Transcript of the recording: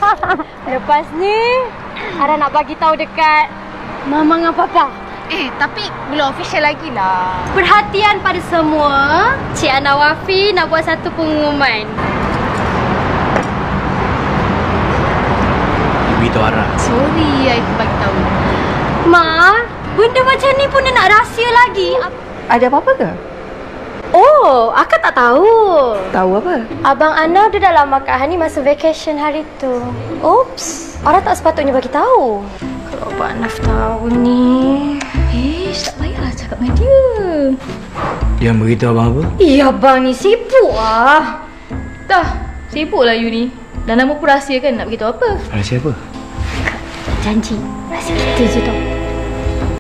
Lepas ni, Ara nak bagi tahu dekat Mama dengan Papa. Tapi belum official lagi lah. Perhatian pada semua, Cik Ana Wafi nak buat satu pengumuman. Beritahu Ara. Sorry, I bagi tahu. Ma, benda macam ni pun dia nak rahsia lagi. Ada apa-apa ke? Oh, akak tak tahu. Tahu apa? Abang Ana ada dalam makan ni masa vacation hari tu. Oops, Ara tak sepatutnya bagi tahu. Kalau Abang Anaf tahu ni. Tak payahlah cakap dengan dia. Yang beritahu abang apa? Ya, abang ni sibuk ah. Dah, sibuk lah you ni. Dan nama pun rahsia kan, nak beritahu apa? Rahsia apa? Janji, rahsia kita je tau.